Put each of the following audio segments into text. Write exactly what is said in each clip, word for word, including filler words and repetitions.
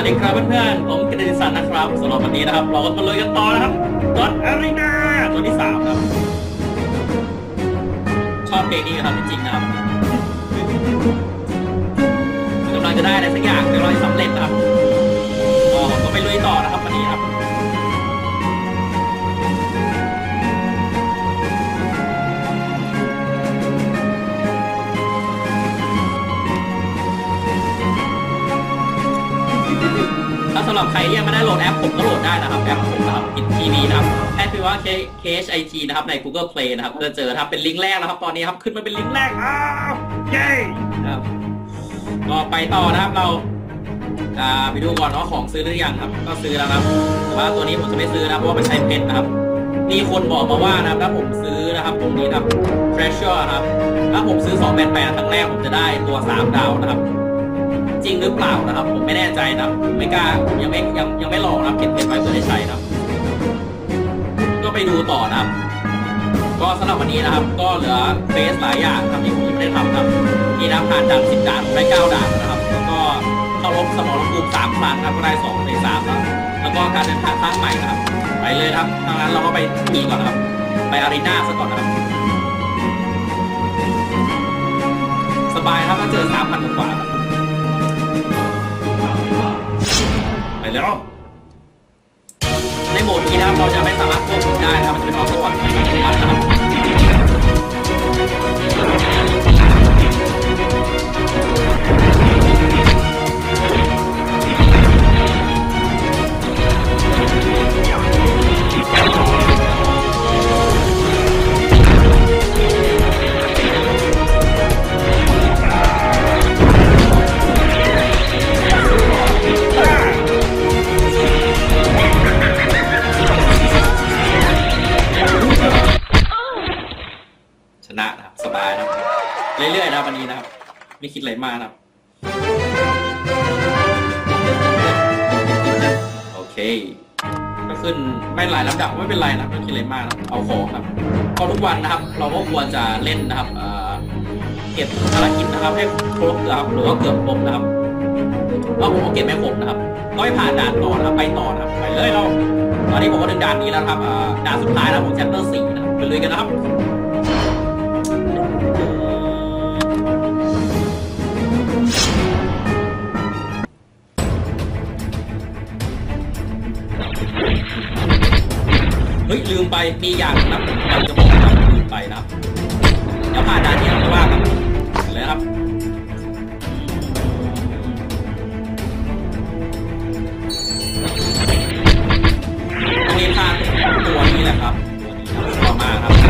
ดีครับเพื่อนๆผมกิตติศักดิ์นะครับสำหรับวันนี้นะครับเราก็มาเลยกันต่อนะครับกดอารีนาตัวที่สามครับชอบเพลงนี้ครับจริงๆนะครับกำลังจะได้อะไรสักอย่างแต่เราสำเร็จนะครับก็ก็ไปลุยต่อนะครับวันนี้ครับถ้าสำหรับใครยังไม่ได้โหลดแอปผมก็โหลดได้นะครับแอปผมนะครับกินทีวีนะครับแอปพิมพ์ว่า เค เอช ไอ ที นะครับใน Google Play นะครับก็จะเจอครับเป็นลิงก์แรกนะครับตอนนี้ครับขึ้นมาเป็นลิงก์แรกอ้าวเย้ครับก็ไปต่อนะครับเราไปดูก่อนว่าของซื้อหรือยังครับก็ซื้อแล้วครับแต่ว่าตัวนี้ผมจะไม่ซื้อนะเพราะว่ามันใช้เพชรนะครับมีคนบอกมาว่านะครับถ้าผมซื้อนะครับตรงนี้ครับ Treasure ครับถ้าผมซื้อสองแปดแปดครั้งแรกผมจะได้ตัวสามดาวนะครับจริงหรือเปล่านะครับผมไม่แน่ใจนะครับไม่กล้ายังไม่ยังยังไม่ลองนะครับเก็บเพชรไว้เพื่อได้ใช้นะครับก็ไปดูต่อนะครับก็สำหรับวันนี้นะครับก็เหลือเฟสหลายอย่างครับที่ผมยังไม่ได้ทำครับมีนะผ่านด่านสิบด่านได้เก้าด่านนะครับแล้วก็เข้ารบสมรภูมิสามครั้งครับก็ได้สองในสามแล้วแล้วก็การเดินทางครั้งใหม่นะครับไปเลยครับทางนั้นเราก็ไปขี่ก่อนนะครับไปอารีนาซะก่อนนะครับสบายครับถ้าเจอสามพันกว่าไปแล้วในโหมดนี้นะครับเราจะไม่สามารถควบคุมได้นะครับมันจะเป็นออโต้อัตโนมัตินะครับชนะนะครับสบายนะครับเรื่อยๆนะวันนี้นะครับไม่คิดอะไรมากนะครับโอเคก็ขึ้นไม่หลายลำดับไม่เป็นไรนะไม่คิดอะไรมากนะเอาของครับพอทุกวันนะครับเราก็ควรจะเล่นนะครับเก็บภารกิจนะครับให้ครบนะครับหรือว่าเกือบครบนะครับว่าผมก็เก็บไม่ครบนะครับก็ให้ผ่านด่านต่อนะครับไปต่อนะครับไปเลยเราตอนนี้ผมก็ถึงด่านนี้แล้วครับด่านสุดท้ายนะผมแชปเตอร์สี่นะครับไปเลยกันนะครับเฮ้ยลืมไปมีอย่างนะผมอยากจะบอกนะลืมไปนะเดี๋ยวผ่านด่านนี้เราว่ากันเลยครับตรงนี้ผ่านตัวนี้แหละครับตัวนี้ต่อมาครับ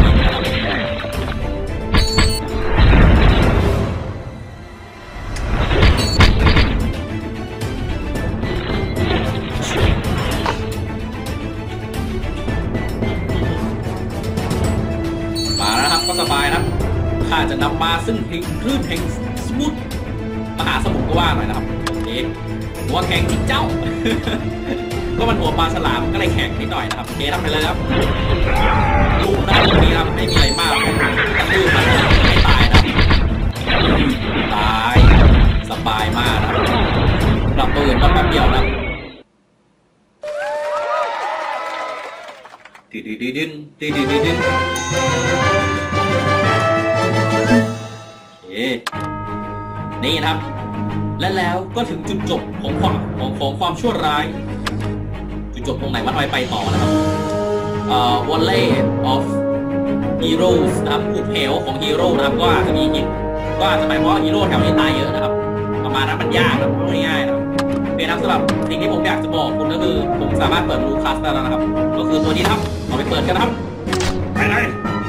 ก็สบายนะข้าจะนำมาซึ่งคลื่นแห่งสมุทรมหาสมุทรก็ว่าหน่อยนะครับเอ๊ะหัวแข็งที่เจ้า ก็มันหัวปลาฉลามก็เลยแข็งนิดหน่อยนะครับเอ๊ะทำไปเลยครับลูกนะครับตรงนี้ครับไม่มีอะไรมากกระทืบมันไม่ตายนะตายสบายมากนะปรับตัวอื่นก็แป๊บเดียวนะดิดิดิดินดิดิดิดินนี่นะครับและแล้วก็ถึงจุดจบของความของของความชั่วร้ายจุดจบตรงไหนว่าทำไมไปต่อนะครับเอ่อ Valley of Heroes นะครับภูเหวของฮีโร่นะครับก็อาจจะมีหินก็อาจจะหมายว่าฮีโร่แถวนี้ตายเยอะนะครับประมาณนั้นมันยากนะไม่ง่ายนะครับเป็นนะครับสำหรับสิ่งที่ผมอยากจะบอกคุณก็คือผมสามารถเปิดลูคัสได้แล้วนะครับก็คือตัวนี้ครับเอาไปเปิดกันนะครับไปเลย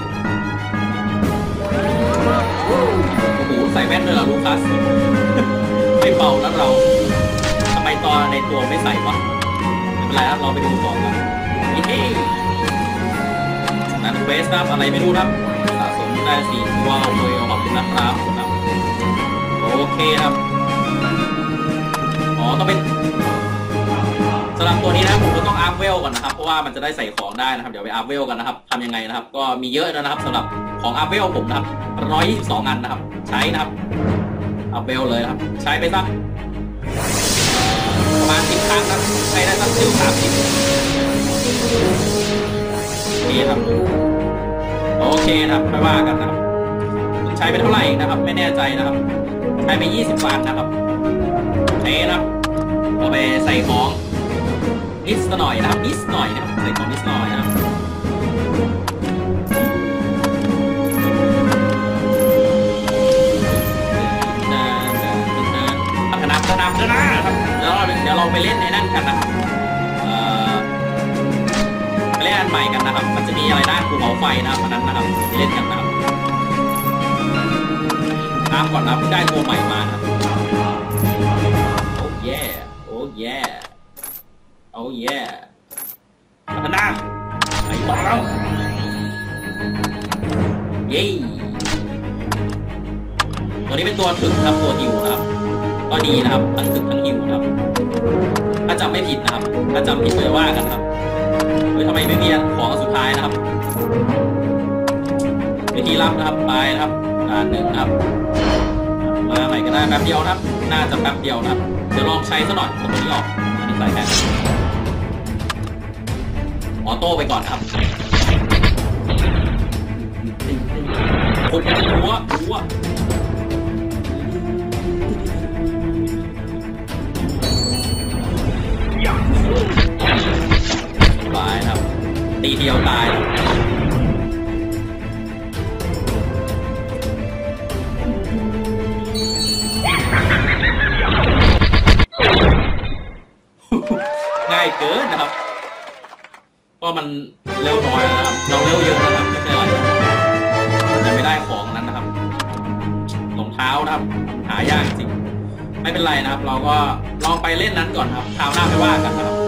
ใส่แว่นเลยเหรอลูคัสไม่เบาแล้วเราทำไมตอนในตัวไม่ใส่วะไม่เป็นไรครับเราไปดูก่อนครับนี่เฮ้นั่นเวสครับอะไรไม่รู้ครับสะสมได้สี่ตัวเลยขอบคุณนะครับโอเคครับอ๋อต้องเป็นสำหรับตัวนี้นะผมก็ต้องอัพเวลก่อนนะครับเพราะว่ามันจะได้ใส่ของได้นะครับเดี๋ยวไปอัพเวลกันนะครับทำยังไงนะครับก็มีเยอะนะครับสำหรับของอัพเวลผมนะครับหนึ่งร้อยยี่สิบสองอันนะครับใช้นะครับอัพเวลเลยครับใช้ไปซะโอมาณสิบครั้งครับใช้ได้ตั้งสิบสามสิบนี่ครับโอเคครับไม่ว่ากันนะครับคุณใช้ไปเท่าไหร่นะครับไม่แน่ใจนะครับใช้ไปยี่สิบบาทนะครับใช้นะครับเอาไปใส่ของนิดหน่อยนะครับนิดหน่อยนะครับใส่ของนิดหน่อยนะครับพัฒนาพัฒนาพัฒนาครับเดี๋ยวเราเดี๋ยวเราไปเล่นในนั่นกันนะครับไปเล่นอันใหม่กันนะครับมันจะมีอะไรนะภูเขาไฟนะครับอันนั้นนะครับไปเล่นกันนะครับตามก่อนนะเพิ่งได้ตัวใหม่มาครับโอ้แย่โอ้แย่โอ้แย่พัฒนาไอ้บ้าแล้วเย้ตัวนี้เป็นตัวถึงครับตัวฮิวนะครับก็ดีนะครับทั้งถึงทั้งฮิวนะครับถ้าจำไม่ผิดนะครับถ้าจำผิดไปว่ากันครับเฮ้ยทำไมไม่มีของสุดท้ายนะครับวิธีรับนะครับไปนะครับด่านหนึ่งครับมาใหม่ก็ได้แป๊บเดียวนะครับน่าจะแป๊บเดียวนะครับเดี๋ยวลองใช้ซะหน่อยตัวนี้ออกตัวนี้ใส่แค่ออโต้ไปก่อนครับคนหัวหัวตายครับตีเดียวตายง่ายเกินนะครับก็มันเร็วน้อยนะครับเราเร็วเยอะนะครับไม่ใช่อะไรแต่ไม่ได้ของนั้นนะครับรองเท้านะครับหายากจริงไม่เป็นไรนะครับเราก็ลองไปเล่นนั้นก่อนครับคราวหน้าไม่ว่ากันนะครับ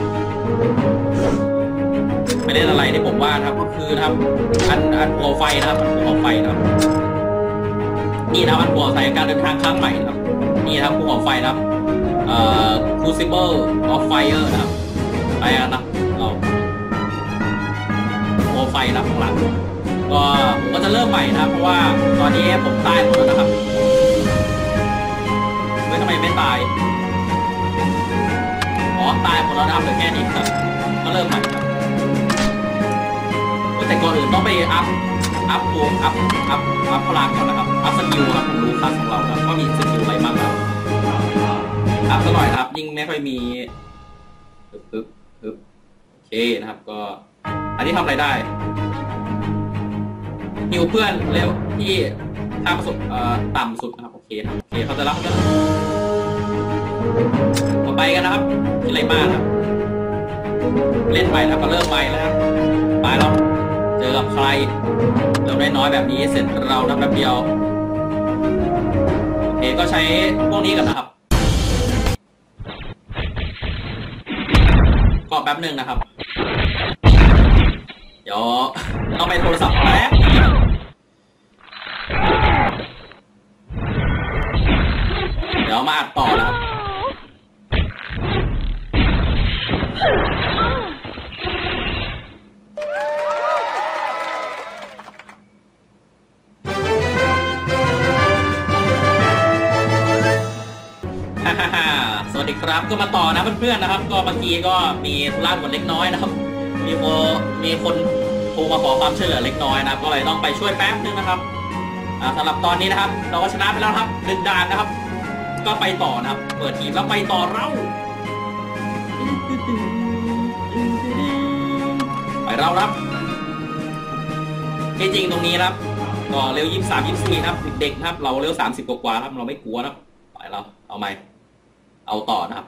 ไปเล่นอะไรที่ผมว่านะครับก็คือนะครับอันอันหัวไฟนะครับอันหัวไฟนะครับนี่นะครับอันหัวไฟการเดินทางครั้งใหม่นะครับนี่นะครับหัวไฟนะครับเอ่อ Crucible of Fire นะครับไปกันนะเราหัวไฟนะครับข้างหลังก็ผมก็จะเริ่มใหม่นะครับเพราะว่าตอนนี้ผมตายหมดแล้วนะครับเฮ้ยทำไมไม่ตายอ๋อตายหมดแล้วนะครับเหลือแค่นี้ครับก็เริ่มใหม่ครับแต่ก่อนอื่นต้องไปอัพอัพตัวอัพอัพอัพพลังก่อนนะครับอัพสกิลครับผมรู้คลาสของเราครับว่ามีสกิลอะไรบ้างครับอัพซะหน่อยครับยิ่งไม่ค่อยมีปึ๊บปึ๊บปึ๊บโอเคนะครับก็อันนี้ทำอะไรได้ฮิวเพื่อนเร็วที่ค่าประสบเอ่อต่ำสุดนะครับโอเคโอเคเขาจะรับกันต่อไปกันนะครับมีอะไรบ้างครับเล่นไปแล้วก็เริ่มไปแล้วครับไปแล้วเจอกับใครเริ่มได้น้อยแบบนี้เสร็จเราทำแป๊บเดียวโอเคก็ใช้พวกนี้กันนะครับก็แป๊บหนึ่งนะครับเดี๋ยวต้องไปโทรศัพท์แป๊บเดี๋ยวมาอัดต่อนะครับสวัสดีครับก็มาต่อนะเพื่อนๆนะครับก็เมื่อกี้ก็มีธุระด่วนเล็กน้อยนะครับมีโมมีคนโทรมาขอความช่วยเหลือเล็กน้อยนะครับก็เลยต้องไปช่วยแป๊บนึงนะครับสำหรับตอนนี้นะครับเราก็ชนะไปแล้วครับหนึ่งด่านนะครับก็ไปต่อนะครับเปิดทีมแล้วไปต่อเราไปเราครับจริงๆตรงนี้นะครับก็เร็วยี่สิบสามยี่สิบสี่นะครับเด็กๆนะครับเราเร็วสามสิบกว่าๆครับเราไม่กลัวนะครับไปเราเอาไหมเอาต่อนะครับ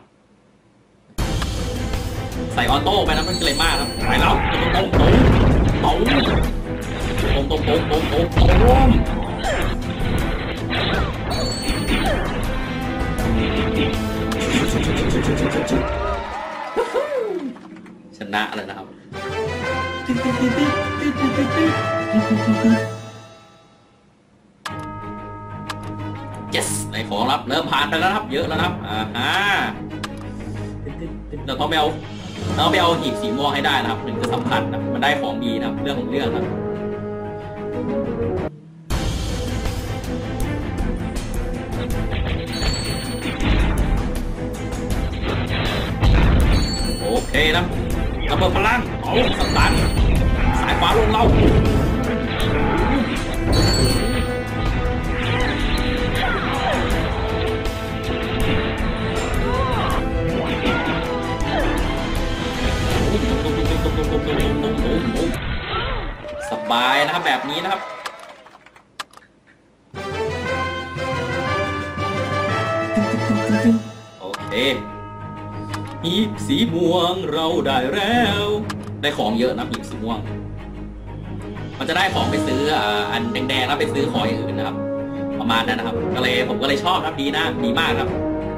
ใส่ออโต้ไปนะมันเกลมากครับไปแล้วตรงตรงตรงตรงตรงตรงตรงตรงตรงชนะเลยนะครับ yes ในของรับเริ่มผ่านไปแล้วครับเยอะแล้วครับอ่าฮะเราต้องไปเอาเราต้องไปเอาหีบสีม่วงให้ได้นะครับถึงจะสำคัญนะมันได้ของดีนะครับเรื่องของเรื่องนะนะระเบิดพลังเอาสตันสายฟ้าลงเราสบายนะครับแบบนี้นะครับโอเคหีบสีม่วงเราได้แล้วได้ของเยอะนะหีบสีม่วงมันจะได้ของไปซื้ออันแดงๆแล้วไปซื้อของอย่างอื่นนะครับประมาณนั้นนะครับก็เลยผมก็เลยชอบครับดีนะดีมากครับ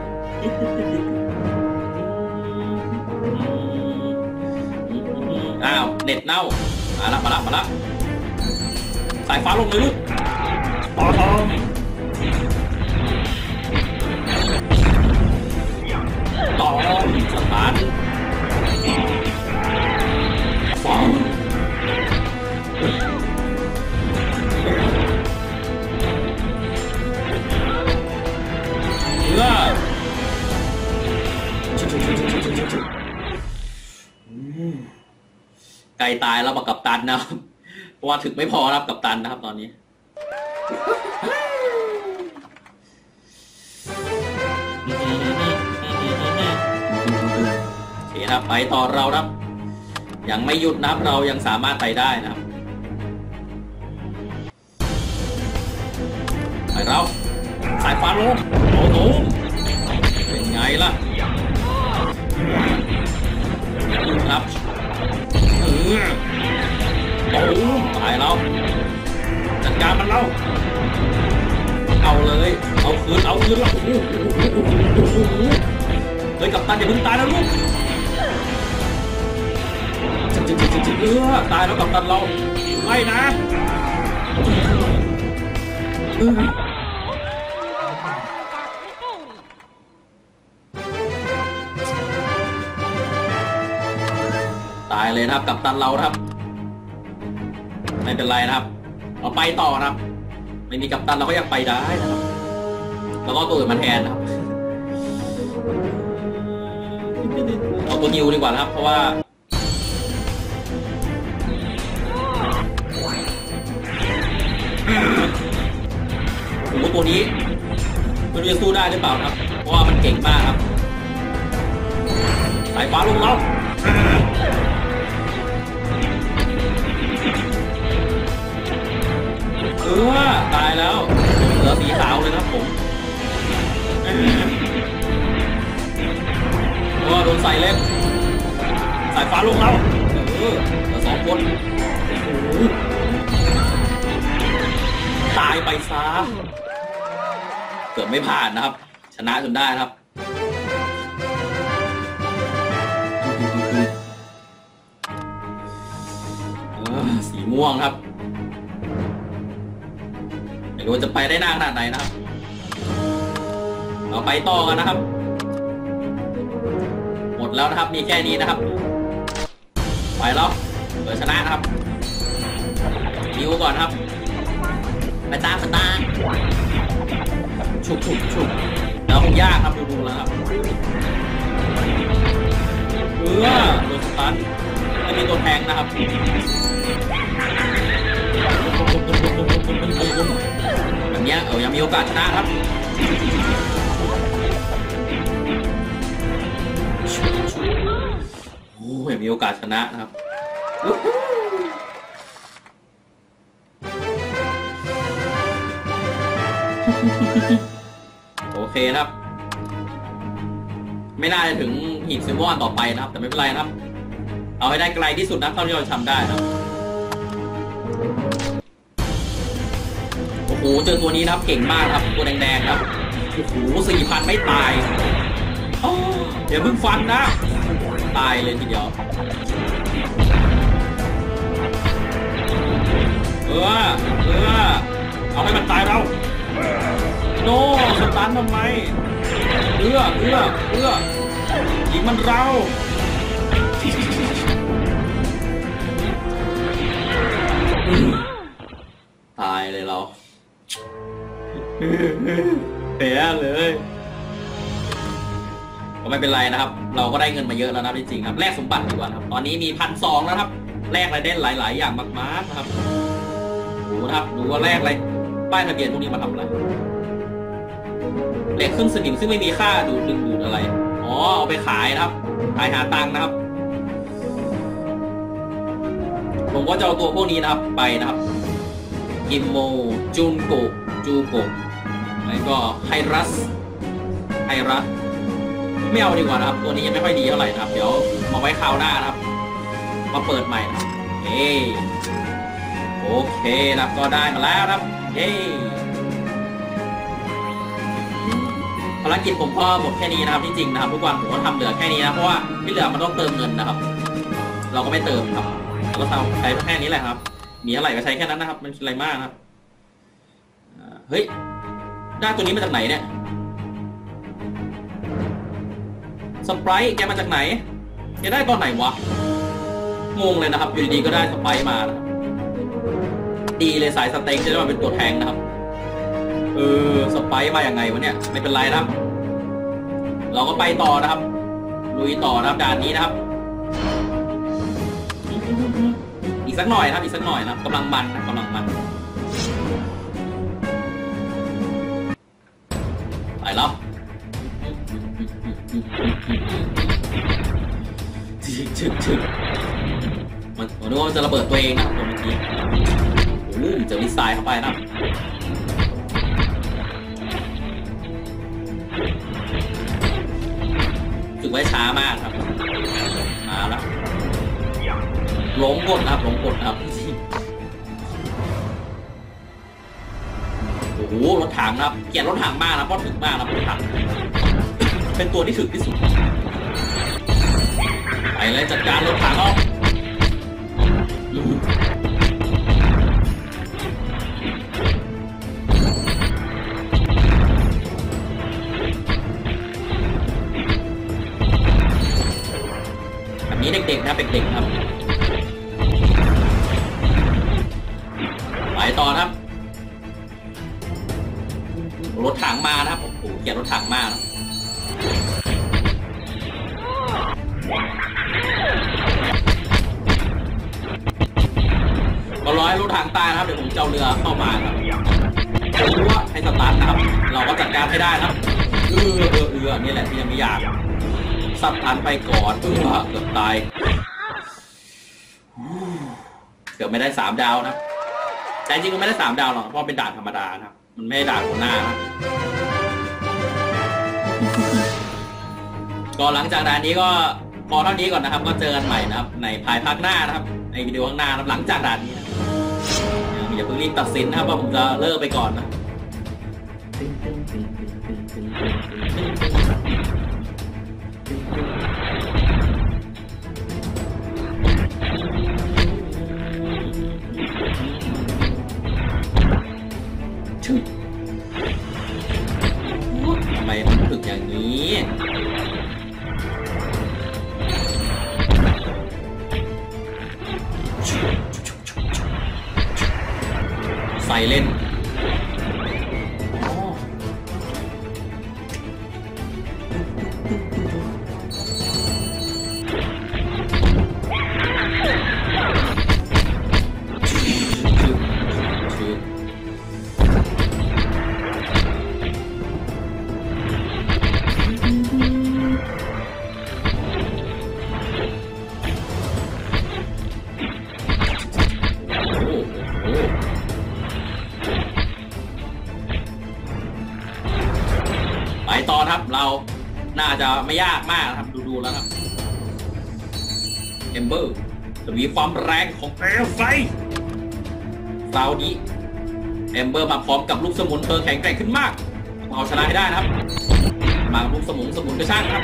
อ้าวเน็ตเน่ามาละมาละมาละสายฟ้าลงเลยลูกต่อทองต่อสตาร์ทฟังเพื่อไกลตายแล้วมากับตันนะครับเพราะว่าถึงไม่พอรับกับตันนะครับตอนนี้โอเคครับไปต่อเราครับยังไม่หยุดนะครับเรายังสามารถไปได้นะครับไปเราสายฟ้าลงโอ้โหเป็นไงล่ะครับเออโอ้ตายแล้วจัดการมันแล้วเอาเลยเอาคืนเอาคืนแล้วโอ้โหเฮ้ยกัปตันอย่าเพิ่งตายนะลูกจิบจิบจิบจิบเออตายแล้วกัปตันเราไม่นะตายเลยนะครับกัปตันเราครับไม่เป็นไรนะครับเราไปต่อนะครับไม่มีกัปตันเราก็ยังไปได้นะครับแล้วก็ตัวอื่นมาแทนนะครับเอาตัวนิวดีกว่านะครับเพราะว่าโอ้โหตัวนี้ไม่รู้จะสู้ได้หรือเปล่าครับเพราะว่ามันเก่งมากครับสายฟ้าลงเราเออตายแล้วเหลือสีขาวเลยครับผมโอ้โดนใส่เล็บสายฟ้าลงเราเออเหลือสองคนตายไปซะเกือบไม่ผ่านนะครับชนะจนได้ครับสีม่วงครับไม่รู้จะไปได้นานขนาดไหนนะครับเราไปต่อกันนะครับหมดแล้วนะครับมีแค่นี้นะครับไปแล้วเปิดชนะนะครับนิวก่อนครับไปตามสตาร์ฉุกฉุกฉุกแล้วคงยากครับดูๆแล้วครับเออโดนสตาร์ไม่มีตัวแทงนะครับแบบนี้เออยังมีโอกาสชนะครับโอ้ยมีโอกาสชนะนะครับโอเคครับไม่น่าจะถึงหีบซิมวอนต่อไปนะครับแต่ไม่เป็นไรนะครับเอาให้ได้ไกลที่สุดนะเท่าที่เราทำได้นะครับโอ้โหเจอตัวนี้นะครับเก่งมากครับตัวแดงๆครับโอ้โหสี่พันไม่ตายเดี๋ยวเพิ่งฟันนะตายเลยทีเดียวเออเออเอาให้มันตายเราโน่สตันทำไมเอื้อเอื้อเอื้อยิงมันเราตายเลยเราแพ้เลยก็ไม่เป็นไรนะครับเราก็ได้เงินมาเยอะแล้วนะจริงๆครับแลกสมบัติดีกว่าครับตอนนี้มีพันสองแล้วครับแลกอะไรได้หลายๆอย่างมากๆนะครับดูนะครับดูว่าแลกอะไรป้ายทะเบียนพวกนี้มาทำอะไรเหล็กเครื่องสนิมซึ่งไม่มีค่าดูดดึงดูดอะไรอ๋อเอาไปขายนะครับขายหาตังค์นะครับผมก็จะเอาตัวพวกนี้นะครับไปนะครับกิมโมจุนโกจูโกแล้วก็ไฮรัสไฮรัสไม่เอาดีกว่านะครับตัวนี้ยังไม่ค่อยดีเท่าไหร่นะครับเดี๋ยวเอาไว้คราวหน้านะครับมาเปิดใหม่นะครับเฮ้โอเคนะครับก็ได้มาแล้วนะครับเฮ้ภารกิจผมก็หมดแค่นี้นะครับที่จริงนะครับทุกวันผมก็ทำเหลือแค่นี้นะเพราะว่าที่เหลือมันต้องเติมเงินนะครับเราก็ไม่เติมครับเราทำใช้แค่นี้แหละครับมีอะไรก็ใช้แค่นั้นนะครับมันอะไรมากครับเฮ้ยได้ตัวนี้มาจากไหนเนี่ยสไปร์แกมาจากไหนแกได้ตอนไหนวะงงเลยนะครับอยู่ดีๆก็ได้สไปร์มานะดีเลยสายสเต็กจะได้มาเป็นตัวแทงนะครับเออสไปร์มาอย่างไงวะเนี่ยไม่เป็นไรนะครับเราก็ไปต่อนะครับลุยต่อนะครับด่านนี้นะครับอีกสักหน่อยนะครับอีกสักหน่อยนะครับกำลังมันนะกำลังมันไปแล้วจึ๊กจึ๊กจึ๊กมันผมนึกว่ามันจะระเบิดตัวเองนะครับตัวเมื่อกี้โอ้เจอมิสไซล์เข้าไปนะครับถึงไว้ช้ามากครับมาแล้วหลงกดนะครับหลงกดนะครับโอ้โหรถถังนะครับเกลียดรถถังมากนะเพราะถึงมากนะรถถังเป็นตัวที่ถึงที่สุดไปเลยจัดการรถถังออกแบบนี้เด็กๆนะเด็กๆครับไปต่อครับรถถังมานะครับโอ้โหเกลียดรถถังมากนะก็ร้อยรถถังตายนะครับเดี๋ยวผมจะเอาเรือเข้ามาครับรู้ว่าให้สตาร์ทนะครับเราก็จัดการให้ได้นะครับเออเออเออนี่แหละที่ยังไม่อยากสับทันไปก่อนเออเกือบตายเกือบไม่ได้สามดาวนะแต่จริงมันไม่ได้สามดาวหรอกเพราะเป็นด่านธรรมดานะครับมันไม่ได้ด่านหัวหน้านะก็หลังจากด่านนี้ก็พอเท่านี้ก่อนนะครับก็เจอกันใหม่นะครับในภายภาคหน้านะครับในวิดีโอข้างหน้าหลังจากด่านนี้อย่าเพิ่งรีบตัดสินนะครับว่าผมจะเลิกไปก่อนนะทำไมมันถึงอย่างนี้ใส่เล่นต่อครับเราน่าจะไม่ยากมากครับดูๆแล้วครับเอมเบอร์จะมีความแรงของเปลวไฟคราวนี้เอมเบอร์มาพร้อมกับลูกสมุนเธอแข็งแกร่งขึ้นมากเอาชนะให้ได้นะครับมาลูกสมุนสมุนกระช่างครับ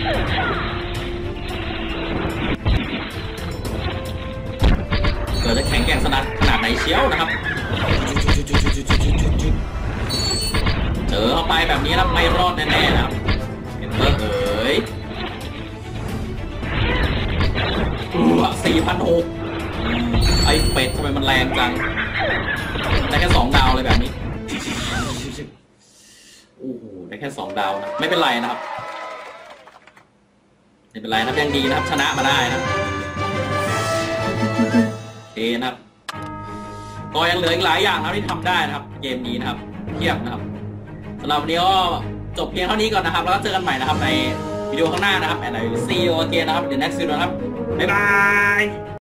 เกิดจะแข็งแกร่งขนาดขนาดไหนเชียวนะครับเจอเข้าไปแบบนี้นะไม่รอดแน่ๆนะครับเห็นเบอร์เอ๋ยสี่พันหกไอ้เป็ดทำไมมันแรงจังได้แค่สองดาวเลยแบบนี้โอ้โหได้แค่สองดาวนะไม่เป็นไรนะครับไม่เป็นไรนะยังดีนะครับชนะมาได้นะโอเคนะครับก็ยังเหลืออีกหลายอย่างนะที่ทำได้นะครับเกมนี้นะครับเทียบนะครับสำหรับวันนี้ก็จบเพียงเท่านี้ก่อนนะครับแล้วก็เจอกันใหม่นะครับในวิดีโอข้างหน้านะครับ and I will see you again นะครับ the next video นะครับบ๊ายบาย